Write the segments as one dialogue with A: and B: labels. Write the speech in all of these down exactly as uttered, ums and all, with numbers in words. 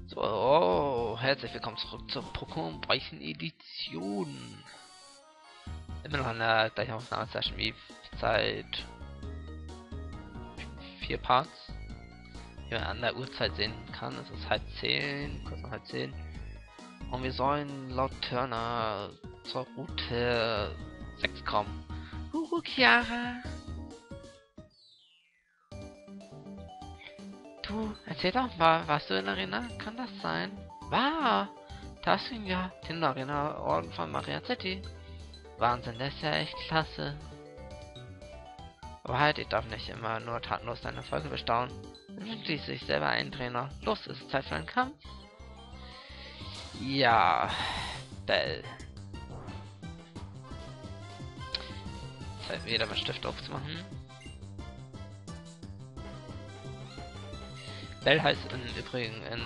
A: So, oh, herzlich willkommen zurück zur Pokémon Weichen Edition. Immer noch in der gleichen Aufnahmesession wie seit vier Parts. Wie man an der Uhrzeit sehen kann, es ist halb zehn, kurz nach halb zehn. Und wir sollen laut Turner zur Route sechs kommen. Huhu, Chiara. Du, erzähl doch mal, warst du in der Arena? Kann das sein? War! Das ging ja den Arena Orden von Mariazetti. Wahnsinn, das ist ja echt klasse. Aber halt, ich darf nicht immer nur tatenlos deine Erfolge bestaunen. Ich bin schließlich selber ein Trainer. Los, ist Zeit für einen Kampf. Ja, Bell. Zeit wieder mit Stift aufzumachen. Bell heißt im Übrigen in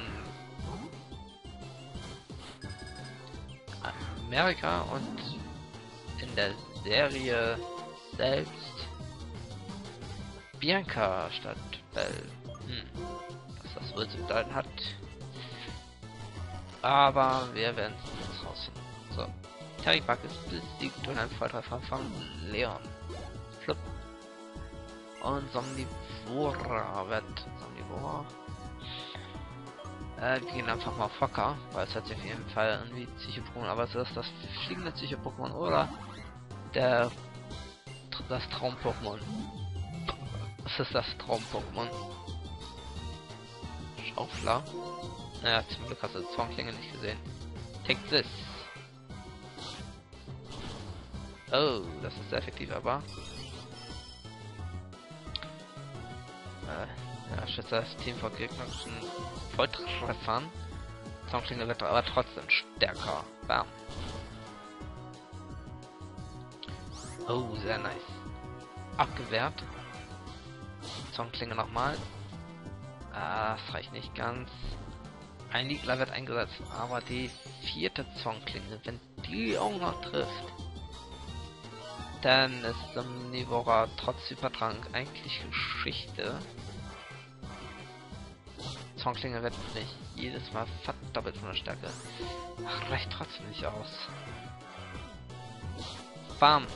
A: Amerika und in der Serie selbst Bianca statt Bell. Hm. Was das wohl zu bedeuten hat. Aber wir werden es jetzt rausfinden. So. Terry-Bug ist besiegt durch einen Volltreffer von Leon. Flip. Und Somnivora wird Somnivora. Äh, wir gehen einfach mal auf Fokker, weil es hat sich auf jeden Fall irgendwie Psycho-Pokémon, aber es ist das fliegende Psycho-Pokémon oder der das Traum-Pokémon. Was ist das Traum-Pokémon? Schaufler? Naja, zum Glück hast du die Zornklinge nicht gesehen. Take this! Oh, das ist sehr effektiv, aber äh, ja, schützt das Team vor gegnerischen Volltreffern. Zornklinge wird aber trotzdem stärker. Bam. Oh, sehr nice. Abgewehrt. Zornklinge nochmal. Ah, das reicht nicht ganz. Ein Liegler wird eingesetzt, aber die vierte Zornklinge, wenn die auch noch trifft, dann ist Omnivora trotz Hypertrank eigentlich Geschichte. Zornklinge wird nicht jedes Mal verdoppelt von der Stärke. Ach, reicht trotzdem nicht aus. Bam!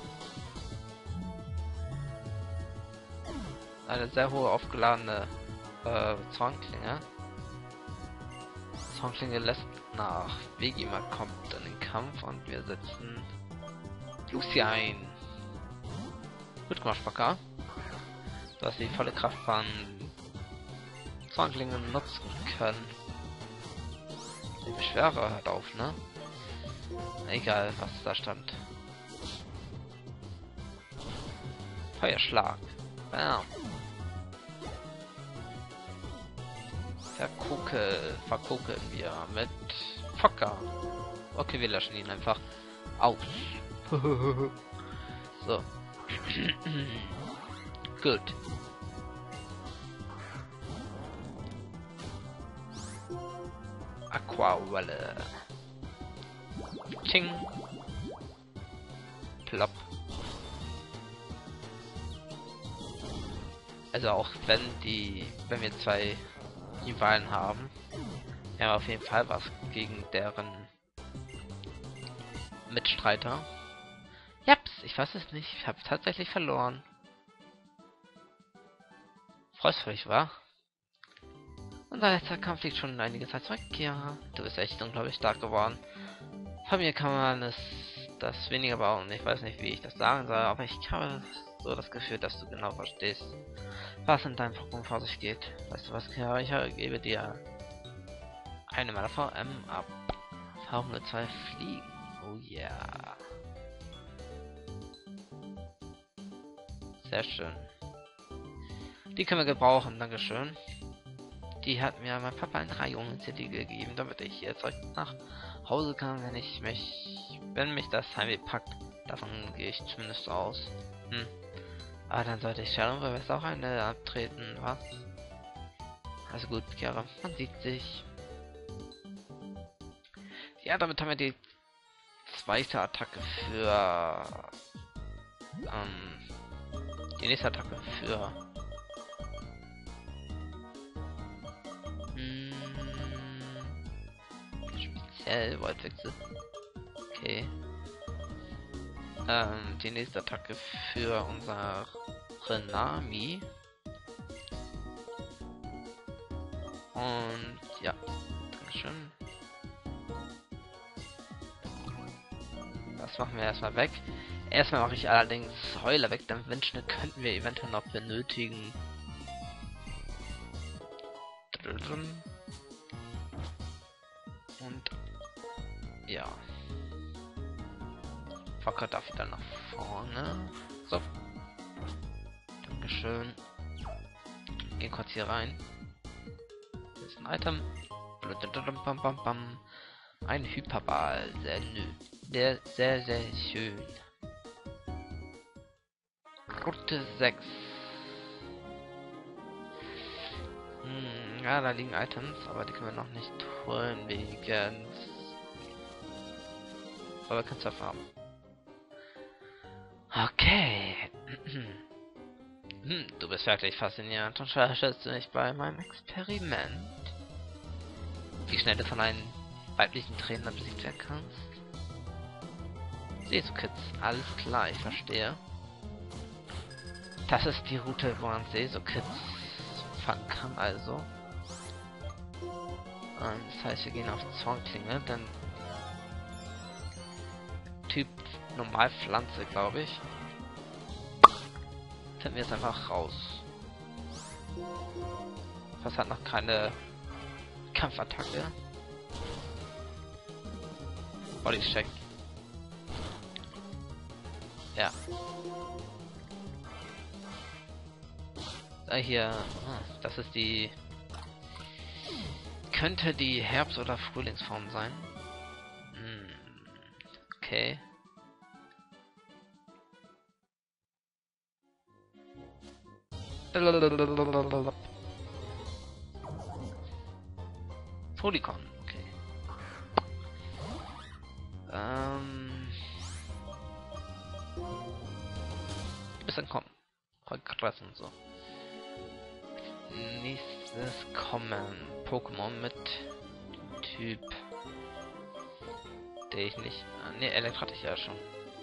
A: Eine sehr hohe aufgeladene äh, Zornklinge. Zornklinge lässt nach. Vegima kommt in den Kampf und wir setzen Lucy ein. Gut gemacht, Spacker. Du hast die volle Kraft von Zornklinge nutzen können. Die Beschwere hört auf, ne? Egal, was da stand. Feuerschlag. Bam. Verkuckel, verkuckeln wir mit Fokker. Okay, wir löschen ihn einfach aus. So. Gut. Aquawelle. Ching. Plopp. Also auch wenn die, wenn wir zwei Rivalen haben, ja auf jeden Fall was gegen deren Mitstreiter. Japs, ich weiß es nicht, ich habe tatsächlich verloren. Freust du dich, wa? Unser letzter Kampf liegt schon einige Zeit zurück. Ja, du bist echt unglaublich stark geworden. Von mir kann man es das weniger bauen. Ich weiß nicht, wie ich das sagen soll, aber ich habe so das Gefühl, dass du genau verstehst, was in deinem Pokémon vor sich geht. Weißt du was, Chiara? Ich gebe dir eine meiner V M ab. V null zwei fliegen. Oh ja. Yeah. Sehr schön. Die können wir gebrauchen, dankeschön. Die hat mir mein Papa in Rayon City gegeben, damit ich jetzt heute nach Hause kann, wenn ich mich, wenn mich das Heimweh packt. Davon gehe ich zumindest aus. Hm. Aber dann sollte ich Shadow Reverse auch eine abtreten, was? Also gut, Chiara, man sieht sich. Ja, damit haben wir die zweite Attacke für ähm, die nächste Attacke für hm, L, Wortwechsel. Okay. Ähm, die nächste Attacke für unser Nami. Und ja, Dankeschön. Das machen wir erstmal weg. Erstmal mache ich allerdings Heuler weg, dann Windschnitt könnten wir eventuell noch benötigen. Und ja. Fokker darf wieder nach vorne. So. Dankeschön. Gehen kurz hier rein. Hier ist ein Item. Ein Hyperball. Sehr nö. Sehr, sehr, sehr schön. Route sechs. Hm, ja, da liegen Items, aber die können wir noch nicht holen wegen. Aber wir können es haben. Okay. Hm, du bist wirklich faszinierend und unterstützt du mich bei meinem Experiment. Wie schnell du von einem weiblichen Trainer besiegt werden kannst. Siehst du, Kids, alles klar, ich verstehe. Das ist die Route, wo man Seso Kids fangen kann, also. Und das heißt, wir gehen auf Zornklinge, dann Typ normal Pflanze, glaube ich. Finden wir jetzt einfach raus. Was hat noch keine Kampfattacke? Body Check. Ja. Da hier, ah, das ist die, könnte die Herbst- oder Frühlingsform sein. Hm. Okay. Polygon, okay. Ähm. Bis dann kommen. Progress und so. Nächstes kommen Pokémon mit Typ. Der ich nicht. Ah, ne, Elektro hatte ich ja schon.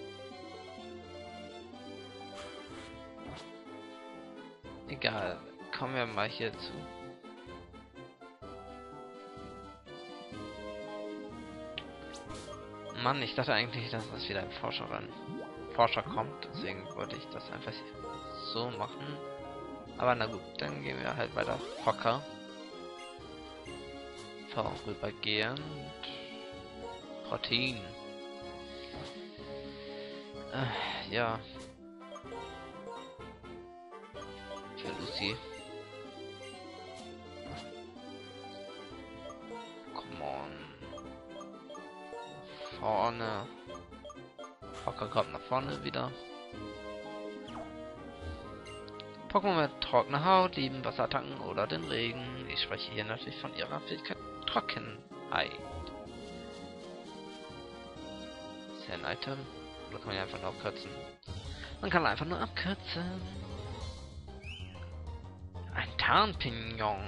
A: Egal. Kommen wir mal hier zu. Mann, ich dachte eigentlich, dass das wieder ein Forscher rein. Forscher kommt, deswegen wollte ich das einfach so machen. Aber na gut, dann gehen wir halt weiter. Fokker. Vorübergehend. Protein. Äh, ja. Für Lucy. Come on. Vorne. Fokker kommt nach vorne wieder. Pokémon mit trockener Haut lieben Wasserattacken oder den Regen. Ich spreche hier natürlich von ihrer Fähigkeit Trockenheit. Ist ja ein Item. Oder kann man ja einfach nur abkürzen? Man kann einfach nur abkürzen. Ein Tarnpignon.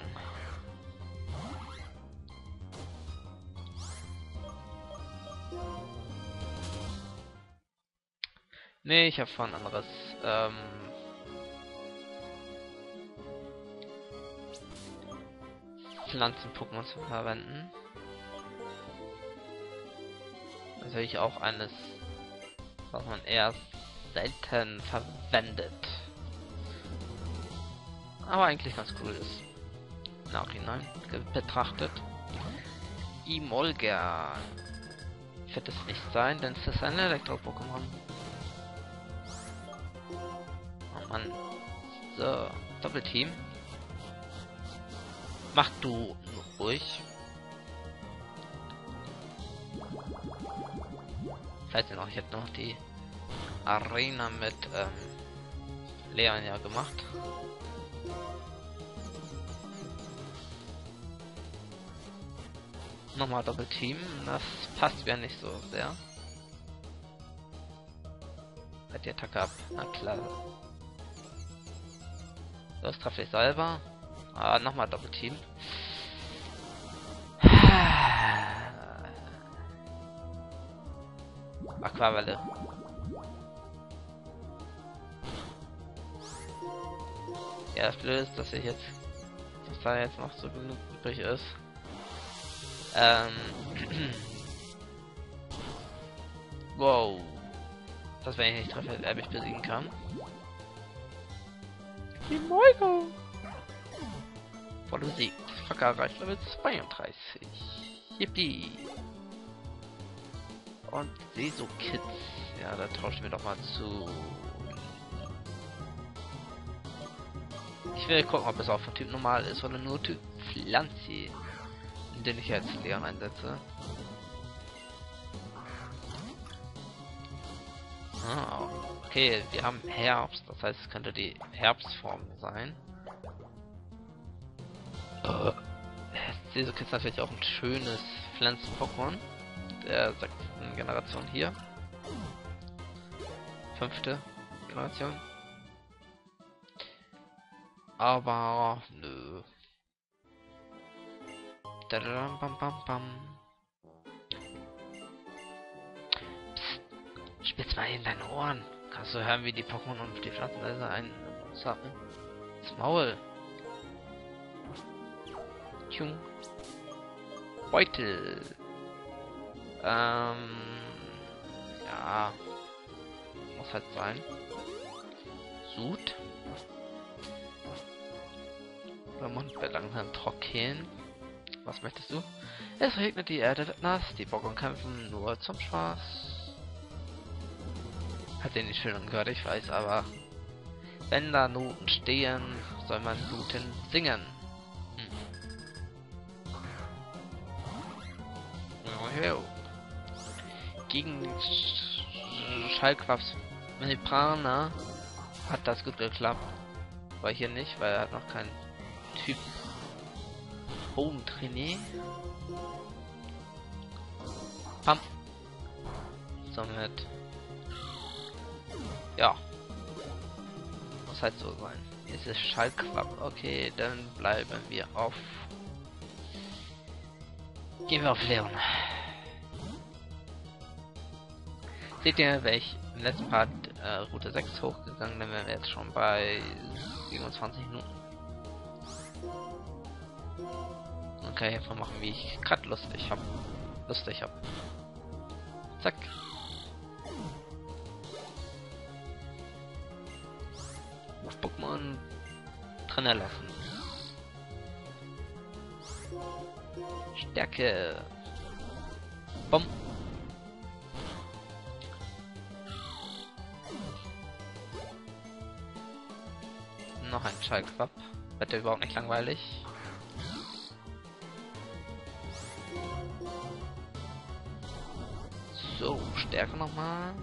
A: Nee, ich habe von anderes. Ähm Pflanzen-Pokémon zu verwenden. Natürlich auch eines, was man eher selten verwendet. Aber eigentlich ganz cool ist. Nachhinein betrachtet. Emolga wird es nicht sein, denn es ist ein Elektro-Pokémon. Oh Mann. So, Doppelteam. Mach du ruhig. Vielleicht noch, ich hätte noch die Arena mit ähm, Leon ja gemacht. Nochmal Doppelteam, das passt mir nicht so sehr. Halt die Attacke ab, na klar. Das treffe ich selber. Ah, nochmal Doppelteam. Aquavelle. Ja, das Blöde ist, dass ich jetzt, dass da jetzt noch so genug übrig ist. Ähm. Wow. Das, wenn ich nicht treffe, er mich besiegen kann. Die Moigo wurde besiegt. Facker erreicht Level zweiunddreißig. Yippie. Und Seso Kids. Ja, da tauschen wir doch mal zu. Ich will gucken, ob es auch von Typ normal ist oder nur Typ Pflanze, den ich jetzt Leon einsetze. Ah, okay, wir haben Herbst, das heißt, es könnte die Herbstform sein. Uh. Seso Kids natürlich auch ein schönes Pflanzen-Pokémon der sechsten Generation hier. Fünfte Generation. Aber nö. Dadadam, bam, bam, bam. Psst, spitz mal in deine Ohren. Kannst du hören, wie die Pokémon und die Pflanzen also einen sagen? Das Maul. Tschung. Beutel. Ähm. Ja. Muss halt sein. Sud. Mund wird langsam trocken. Was möchtest du? Es regnet, die Erde wird nass, die Pokémon kämpfen nur zum Spaß. Hat den nicht schön angehört, ich weiß, aber wenn da Noten stehen, soll man Noten singen. Hm. Gegen Schallquaps Membrana hat das gut geklappt. Weil hier nicht, weil er hat noch keinen Typ Bodentrainer. Pam. Somit. Ja. Muss halt so sein. Es ist Schallquapp. Okay, dann bleiben wir auf. Gehen wir auf Leon. Seht ihr, wäre ich im letzten Part äh, Route sechs hochgegangen, dann wären wir jetzt schon bei siebenundzwanzig Minuten. Dann kann ich einfach machen, wie ich gerade lustig hab. Lustig hab. Zack. Auf Pokémon drin lassen. Stärke. Bumm. Noch ein Schallquapp. Wird der überhaupt nicht langweilig? So, Stärke nochmal.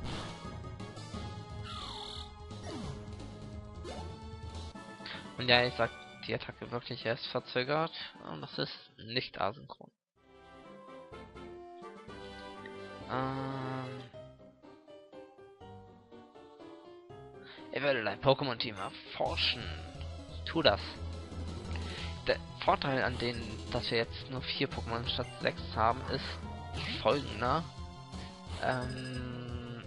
A: Und ja, ich sag, die Attacke wirklich erst verzögert. Und das ist nicht asynchron. Ähm Ich werde dein Pokémon-Team erforschen. Tu das. Der Vorteil an denen, dass wir jetzt nur vier Pokémon statt sechs haben, ist folgender. Ähm,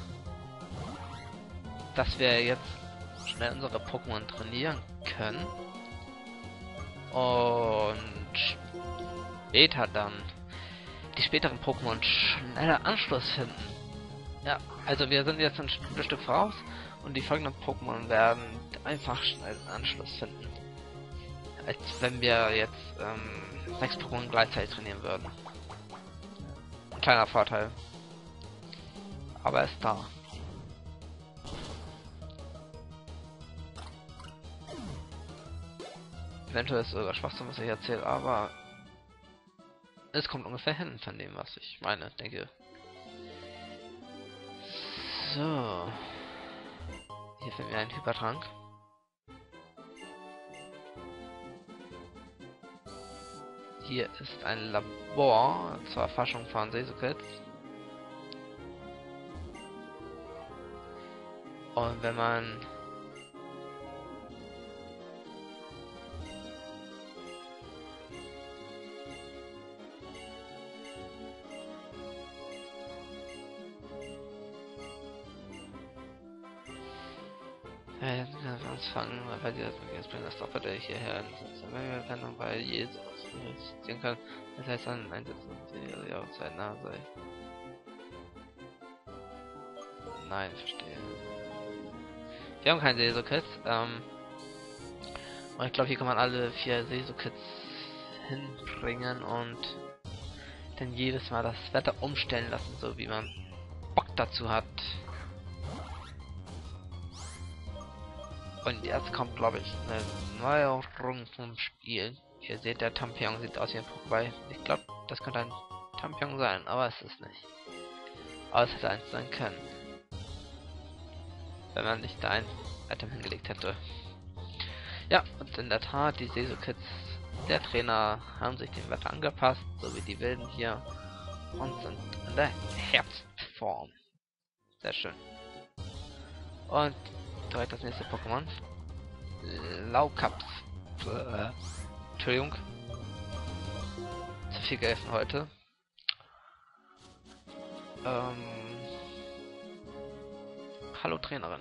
A: dass wir jetzt schnell unsere Pokémon trainieren können. Und später dann die späteren Pokémon schneller Anschluss finden. Ja, also wir sind jetzt ein Stück voraus. Und die folgenden Pokémon werden einfach schnell Anschluss finden. Als wenn wir jetzt ähm, sechs Pokémon gleichzeitig trainieren würden. Ein kleiner Vorteil. Aber er ist da. Eventuell ist es sogar Schwachsinn, was ich erzähle, aber es kommt ungefähr hin von dem, was ich meine, denke. So. Hier finden wir einen Hypertrank. Hier ist ein Labor zur Erforschung von Seso Kids. Und wenn man Ja, jetzt können wir uns fangen, weil die das jetzt bringen das Doppelte hierher einsetzen. Wenn wir können, weil Jesus sehen können, das heißt dann einsetzen, die Jahreszeit nah sei. Nein, verstehe. Wir haben keinen Seeso-Kits, ähm, und ich glaube, hier kann man alle vier Seeso-Kits hinbringen und dann jedes Mal das Wetter umstellen lassen, so wie man Bock dazu hat. Und jetzt kommt, glaube ich, eine Neuerung vom Spiel. Ihr seht, der Tampion sieht aus wie ein Pokéball. Ich glaube, das könnte ein Tampion sein, aber es ist nicht. Aber es hätte eins sein können. Wenn man nicht da ein Item hingelegt hätte. Ja, und in der Tat, die Seeso-Kits der Trainer haben sich dem Wetter angepasst, so wie die Wilden hier. Und sind in der Herbstform. Sehr schön. Und direkt das nächste Pokémon. Laukaps. Äh, Entschuldigung. Zu viel gegessen heute. Ähm, Hallo Trainerin.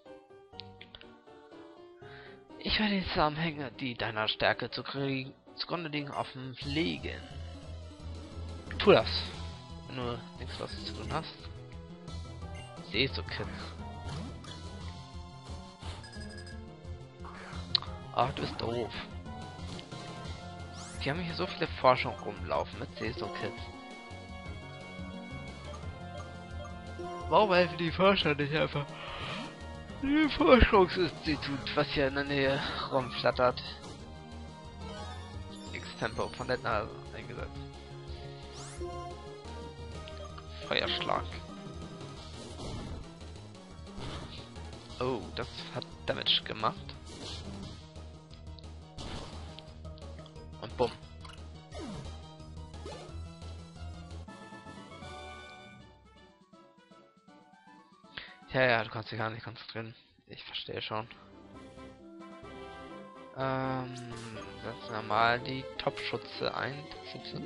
A: Ich werde die Zusammenhänge, die deiner Stärke zu kriegen, zugrunde liegen, offen legen. Tu das. Wenn du nichts was zu tun hast. Seeso-Kits. Ach, du bist doof. Die haben hier so viele Forschung rumlaufen mit Seeso-Kits. Warum helfen die Forscher nicht einfach? Ein Forschungsinstitut, was hier in der Nähe rumflattert. X-Tempo von der Nase eingesetzt. Feuerschlag. Oh, das hat Damage gemacht. Und bumm. Ja, ja, du kannst dich gar nicht konzentrieren. Ich verstehe schon. Ähm, setzen wir mal die Top-Schutze ein. Schütze.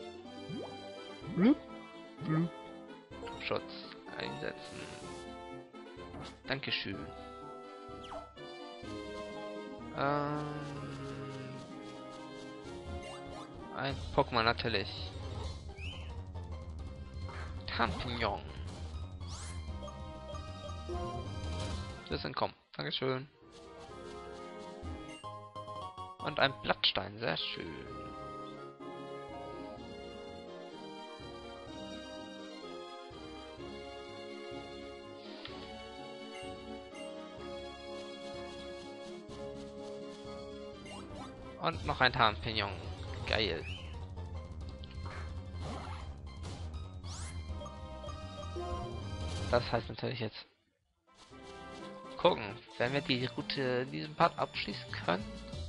A: Top-Schutz einsetzen. Dankeschön. Ähm, ein Pokémon natürlich. Champignon. Das entkommen. Dankeschön. Und ein Blattstein, sehr schön. Und noch ein Tarnpignon. Geil. Das heißt natürlich jetzt gucken, wenn wir die Route in diesem Part abschließen können.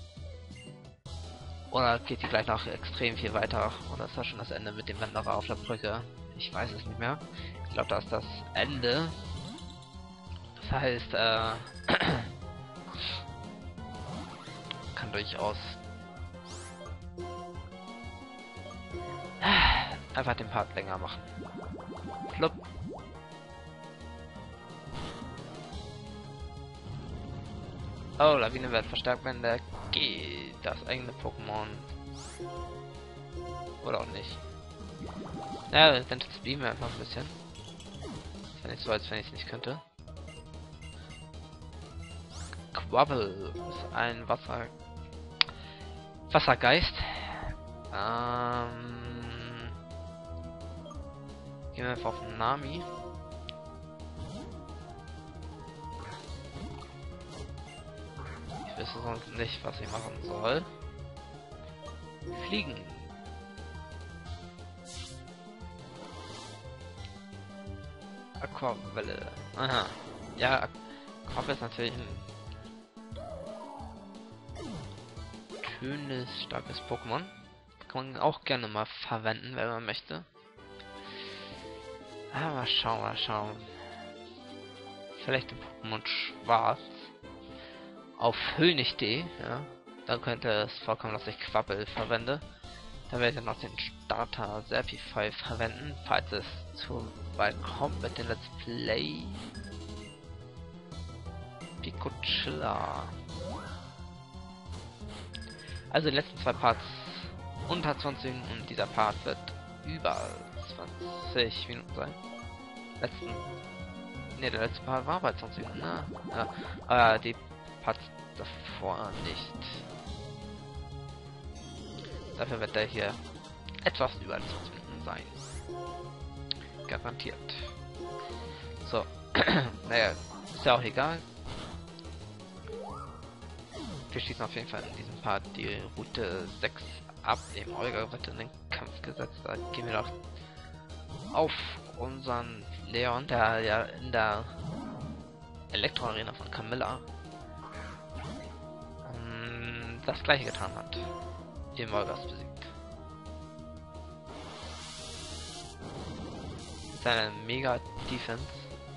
A: Oder geht die gleich noch extrem viel weiter? Oder ist das schon das Ende mit dem Wanderer auf der Brücke? Ich weiß es nicht mehr. Ich glaube, da ist das Ende. Das heißt, äh, kann durchaus einfach den Part länger machen. Plupp. Oh, Lawine wird verstärkt, wenn der geht. Das eigene Pokémon. Oder auch nicht. Ja, dann speeden wir einfach ein bisschen. Ist ja nicht so, als wenn ich es nicht könnte. Quabbel ist ein Wasser... Wassergeist. Ähm... Gehen wir einfach auf Nami. Ich wüsste sonst nicht, was ich machen soll. Fliegen. Aquavelle. Aha. Ja, Aquavelle ist natürlich ein schönes, starkes Pokémon. Kann man auch gerne mal verwenden, wenn man möchte. Ah, mal schauen, mal schauen. Vielleicht ein Pokémon Schwarz. Auf Hönig punkt de, ja. Dann könnte es vorkommen, dass ich Quabbel verwende. Dann werde ich noch den Starter Serpify verwenden, falls es zu weit kommt mit dem Let's Play. Wie Ecochilla. Also die letzten zwei Parts unter zwanzig Minuten und dieser Part wird über zwanzig Minuten sein. Letzten. Ne, der letzte Part war bei zwanzig Minuten, ne? Ja. Aber die Parts davor nicht. Dafür wird der hier etwas über zwanzig Minuten sein. Garantiert. So. Naja, ist ja auch egal. Wir schließen auf jeden Fall in diesem Part die Route sechs ab. Eben Olga wird in den Kampf gesetzt. Da gehen wir doch auf unseren Leon, der ja in der Elektroarena von Camilla ähm, das gleiche getan hat. Den Olgas besiegt. Seine Mega Defense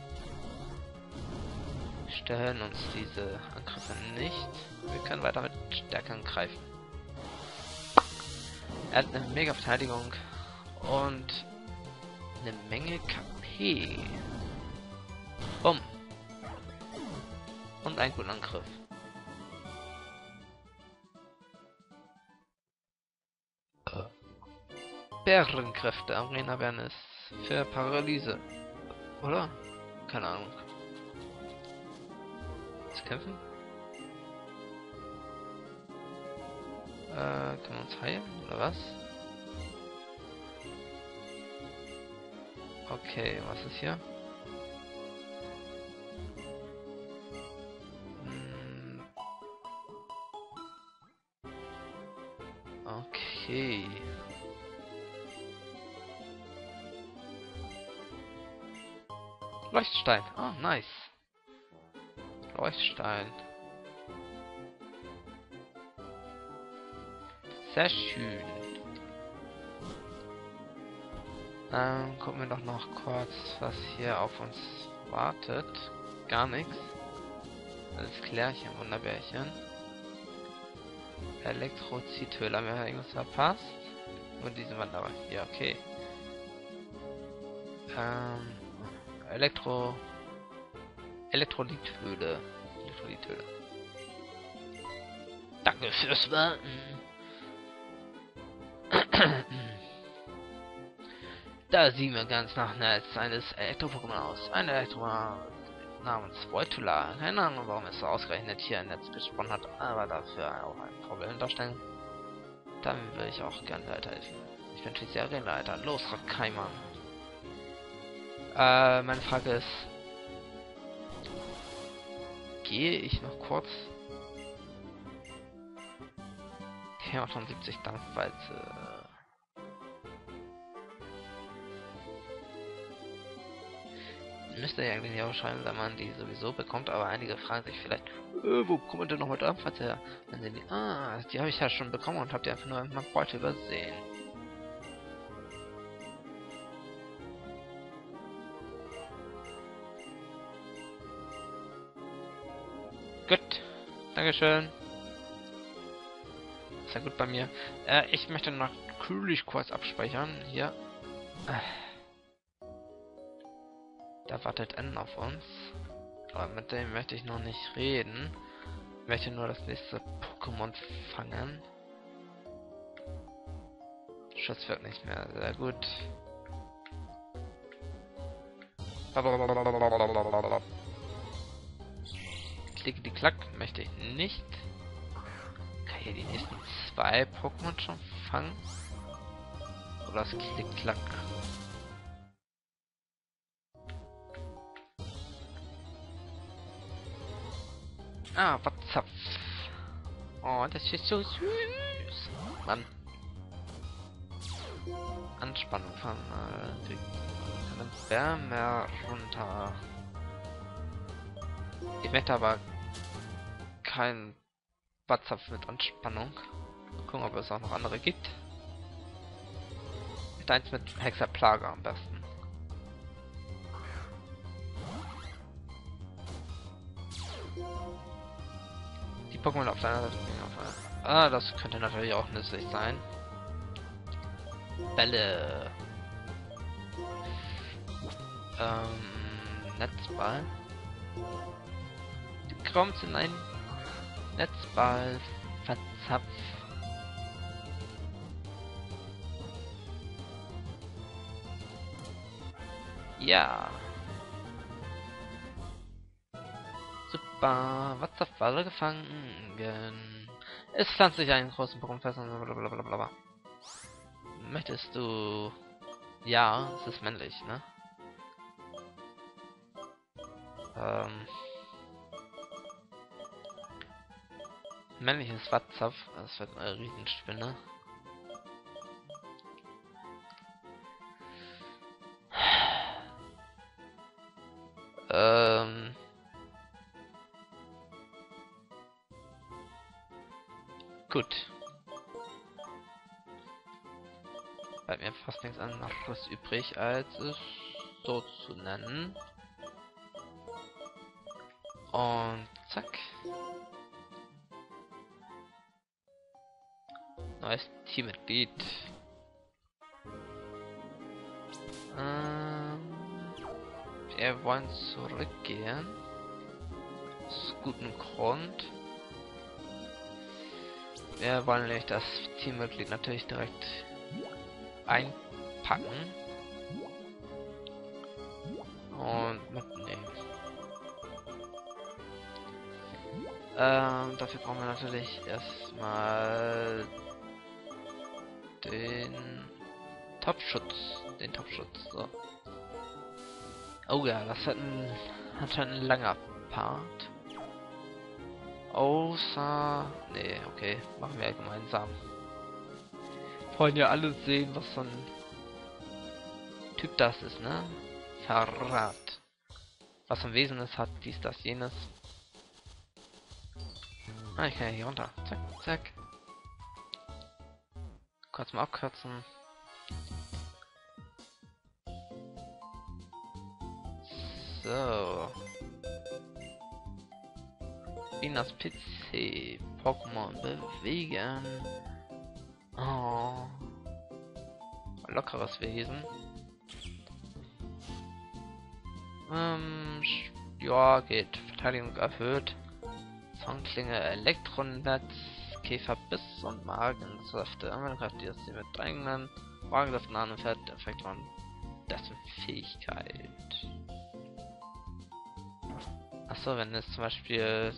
A: stellen uns diese Angriffe nicht. Wir können weiter mit Stärke angreifen. Er hat eine Mega Verteidigung und eine Menge K P. Bumm. Und einen guten Angriff. Bärenkräfte, Arena Awareness für Paralyse. Oder? Keine Ahnung. Zu kämpfen? Äh, können wir uns heilen? Oder was? Okay, was ist hier? Hm. Okay. Leuchtstein. Oh, nice. Leuchtstein. Sehr schön. Ähm, gucken wir doch noch kurz, was hier auf uns wartet. Gar nichts. Alles Klärchen, Wunderbärchen. Elektrozithöhle, haben wir irgendwas verpasst? Und diese Wand aber hier, okay. Ähm, Elektro... Elektrolythöhle. Elektrolythöhle. Danke fürs Warten. Da sieht mir ganz nach Netz eines Elektro-Pokémon aus. Ein Elektro namens Voltula. Keine Ahnung, warum es so ausgerechnet hier ein Netz gesponnen hat, aber dafür auch ein Problem darstellen. Dann will ich auch gerne weiterhelfen. Ich bin schließlich Arenaleiter. Los, Rakaiman. Äh, meine Frage ist... Gehe ich noch kurz... K achtundsiebzig Dampfwalze... Müsste ja eigentlich auch schreiben, wenn man die sowieso bekommt, aber einige fragen sich vielleicht, äh, wo kommt denn noch mit Dampfwalze her? Dann sehen die, ah, die habe ich ja schon bekommen und habt ihr einfach nur in meinem Beutel übersehen. Gut, Dankeschön. Ist ja gut bei mir. Äh, ich möchte noch kühlig kurz abspeichern. Hier. Äh. Da wartet N auf uns. Aber mit dem möchte ich noch nicht reden. Ich möchte nur das nächste Pokémon fangen. Schutz wirkt nicht mehr. Sehr gut. Klicke die Klack möchte ich nicht. Kann ich hier die nächsten zwei Pokémon schon fangen? Oder das Klick Klack? Ah, was? Oh, das ist so süß. Mann. Anspannung von äh, die Wärme runter. Ich möchte aber keinen Batzapf mit Anspannung. Mal gucken, ob es auch noch andere gibt. Mit eins mit Hexaplage am besten. Die Pokémon auf deiner Seite. Ah, das könnte natürlich auch nützlich sein. Bälle. Ähm, Netzball. kommt in ein Netzball. Verzapf. Ja. Super. Wasserfalle gefangen. Es pflanzt sich einen großen Brunnen fest und blablabla. Möchtest du... Ja, es ist männlich, ne? Ähm... Männliches Watzapf, das wird eine Riesenspinne. Ähm... Gut. Bleibt mir fast nichts anderes übrig, als es so zu nennen. Und zack. Neues Teammitglied. Ähm, wir wollen zurückgehen. Aus gutem Grund. Wir wollen nämlich das Teammitglied natürlich direkt einpacken und mitnehmen. Ähm, dafür brauchen wir natürlich erstmal den Topschutz, den Topschutz. So. Oh ja, das hat ein, hat schon ein langer Part. Außer, nee, okay, machen wir gemeinsam. Wollen ja alle sehen, was so ein Typ das ist, ne? Verrat. Was im Wesen ist, hat dies, das, jenes. Ah, ich kann ja hier runter. Zack, zack. Kurz mal abkürzen. So. Wieners P C. Pokémon bewegen. Oh. Lockeres Wesen. Ähm, ja, geht. Verteidigung erhöht. Songklinge, Elektronetz, Käferbiss und Magensäfte. Man greift die das hier mit eigenen Magensäften an und fährt Effekt von dessen Fähigkeit. Achso, wenn es zum Beispiel.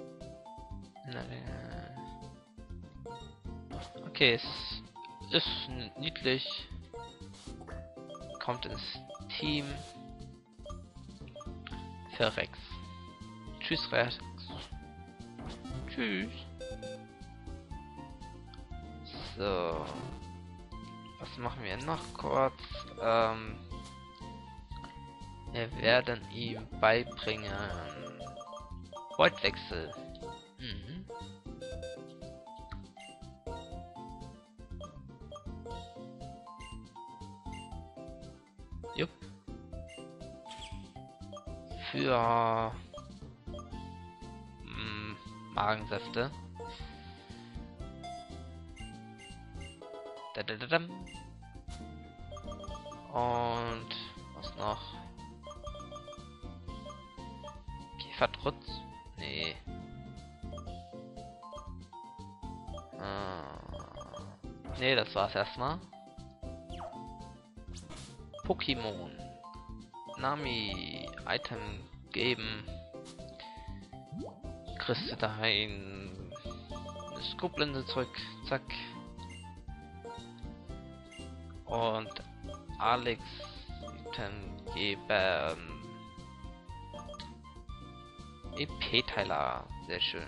A: Okay, es ist niedlich. Kommt ins Team. Für Rex. Tschüss, Rex. Tschüss. So. Was machen wir noch kurz? Ähm, wir werden ihm beibringen. Wortwechsel. Mhm. Jupp. Für mm, Magensäfte. Da, da, da, da. Und was noch? Käfertrutz? Nee. Äh, nee, das war's erstmal. Pokémon. Nami. Item geben. Kriegst du da ein eine Scope-Linse zurück. Zack. Und Alex Item geben. E P-Teiler. Sehr schön.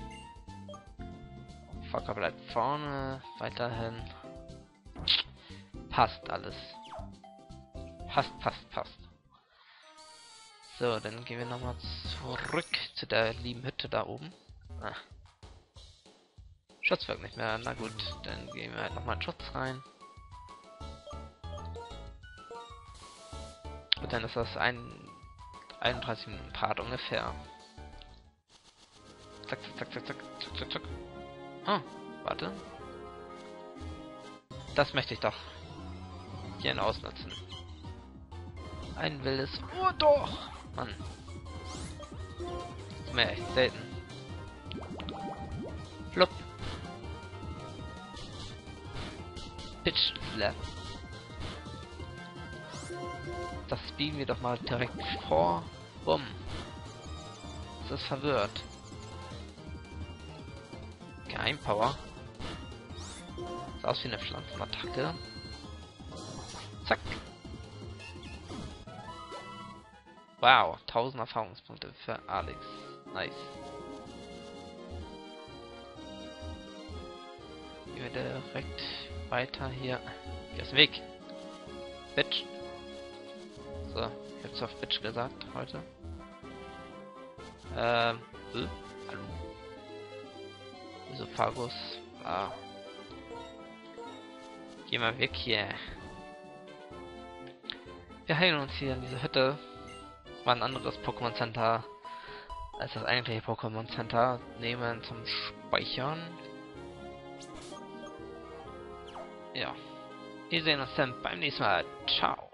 A: Fucker bleibt vorne. Weiterhin. Passt alles. Passt, passt, passt. So, dann gehen wir nochmal zurück zu der lieben Hütte da oben. Ah. Schutz wirkt nicht mehr. Na gut, dann gehen wir halt nochmal in Schutz rein. Und dann ist das ein einunddreißig Minuten Part ungefähr. Zack, zack, zack, zack, zack, zack, zack. Oh, warte. Das möchte ich doch hier ausnutzen. Ein wildes... Oh, doch! Mann. Mehr echt selten. Flupp. Pitch Slap. Das spielen wir doch mal direkt vor. Bumm. Das ist verwirrt. Geheimpower. Sieht aus wie eine Pflanzenattacke. Zack. Wow, tausend Erfahrungspunkte für Alex. Nice. Gehen wir direkt weiter hier. Geh aus dem Weg. Bitch. So, ich hab's auf Bitch gesagt heute. Ähm, äh, hallo. Esophagus. Ah. Geh mal weg hier. Wir heilen uns hier in dieser Hütte. War ein anderes Pokémon Center als das eigentliche Pokémon Center. Nehmen zum Speichern. Ja. Wir sehen uns dann beim nächsten Mal. Ciao.